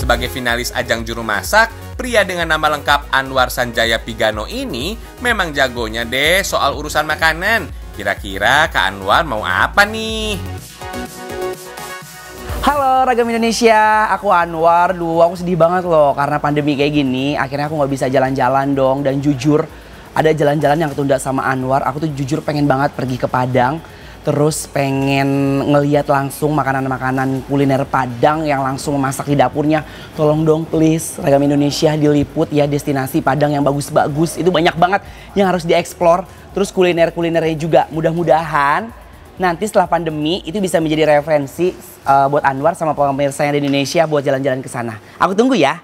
Sebagai finalis ajang juru masak, pria dengan nama lengkap Anwar Sanjaya Pigano ini memang jagonya deh soal urusan makanan. Kira-kira Kak Anwar mau apa nih? Halo Ragam Indonesia, aku Anwar. Aku sedih banget loh karena pandemi kayak gini. Akhirnya aku nggak bisa jalan-jalan dong. Dan jujur, ada jalan-jalan yang ketunda sama Anwar. Aku tuh jujur pengen banget pergi ke Padang. Terus pengen ngeliat langsung makanan-makanan kuliner Padang yang langsung memasak di dapurnya. Tolong dong please, Ragam Indonesia diliput ya destinasi Padang yang bagus-bagus. Itu banyak banget yang harus dieksplor. Terus kuliner-kulinernya juga mudah-mudahan nanti setelah pandemi itu bisa menjadi referensi buat Anwar sama pemirsa yang di Indonesia buat jalan-jalan ke sana. Aku tunggu ya.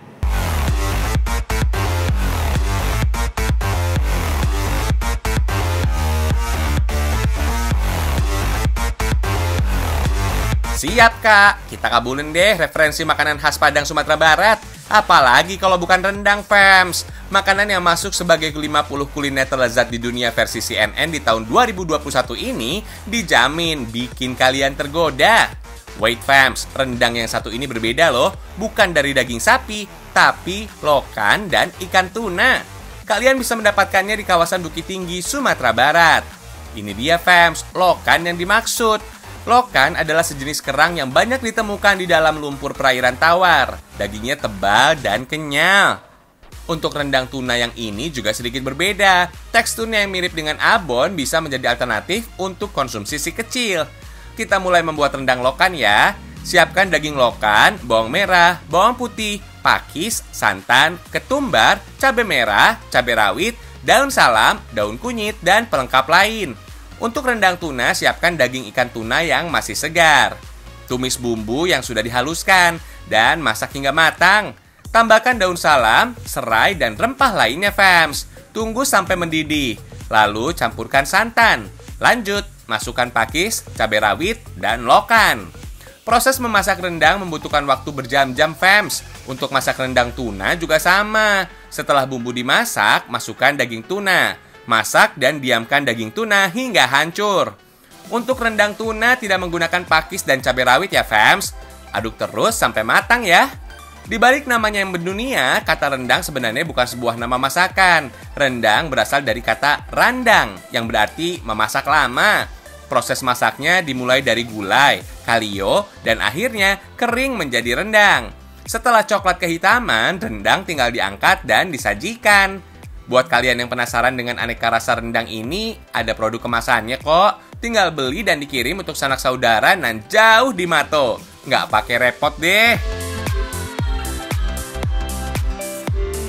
Siap Kak, kita kabulin deh referensi makanan khas Padang Sumatera Barat. Apalagi kalau bukan rendang fams. Makanan yang masuk sebagai 50 kuliner terlezat di dunia versi CNN di tahun 2021 ini dijamin bikin kalian tergoda. Wait fams, rendang yang satu ini berbeda loh. Bukan dari daging sapi, tapi lokan dan ikan tuna. Kalian bisa mendapatkannya di kawasan Bukit Tinggi, Sumatera Barat. Ini dia fams, lokan yang dimaksud. Lokan adalah sejenis kerang yang banyak ditemukan di dalam lumpur perairan tawar. Dagingnya tebal dan kenyal. Untuk rendang tuna yang ini juga sedikit berbeda. Teksturnya yang mirip dengan abon bisa menjadi alternatif untuk konsumsi si kecil. Kita mulai membuat rendang lokan ya. Siapkan daging lokan, bawang merah, bawang putih, pakis, santan, ketumbar, cabai merah, cabai rawit, daun salam, daun kunyit, dan pelengkap lain. Untuk rendang tuna, siapkan daging ikan tuna yang masih segar. Tumis bumbu yang sudah dihaluskan dan masak hingga matang. Tambahkan daun salam, serai, dan rempah lainnya fams. Tunggu sampai mendidih. Lalu campurkan santan. Lanjut, masukkan pakis, cabai rawit, dan lokan. Proses memasak rendang membutuhkan waktu berjam-jam fams. Untuk masak rendang tuna juga sama. Setelah bumbu dimasak, masukkan daging tuna. Masak dan diamkan daging tuna hingga hancur. Untuk rendang tuna tidak menggunakan pakis dan cabai rawit ya fams. Aduk terus sampai matang ya. Di balik namanya yang mendunia, kata rendang sebenarnya bukan sebuah nama masakan. Rendang berasal dari kata randang yang berarti memasak lama. Proses masaknya dimulai dari gulai, kalio, dan akhirnya kering menjadi rendang. Setelah coklat kehitaman, rendang tinggal diangkat dan disajikan. Buat kalian yang penasaran dengan aneka rasa rendang ini, ada produk kemasannya kok. Tinggal beli dan dikirim untuk sanak saudara nan jauh di Mato. Nggak pakai repot deh.